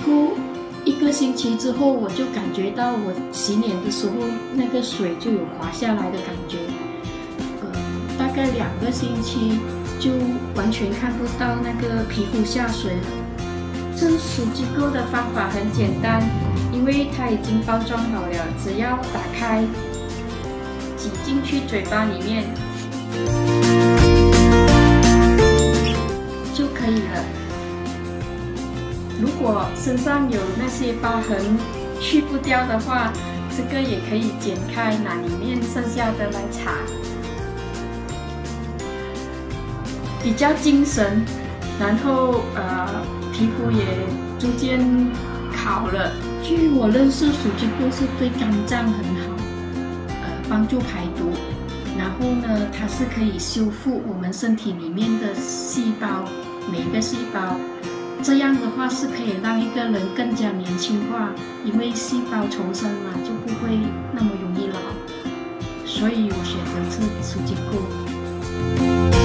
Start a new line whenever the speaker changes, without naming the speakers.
乎1个星期之后，我就感觉到我洗脸的时候那个水就有滑下来的感觉。大概2个星期就完全看不到那个皮肤下水了。蒸熟鸡构的方法很简单，因为它已经包装好了，只要打开，挤进去嘴巴里面就可以了。如果身上有那些疤痕去不掉的话，这个也可以剪开，拿里面剩下的来擦，比较精神，然后皮肤也逐渐好了。据我认识，熟鸡构是对肝脏很好，帮助排毒。然后呢，它是可以修复我们身体里面的细胞，每一个细胞。这样的话是可以让一个人更加年轻化，因为细胞重生嘛，就不会那么容易老。所以我选择吃熟鸡构。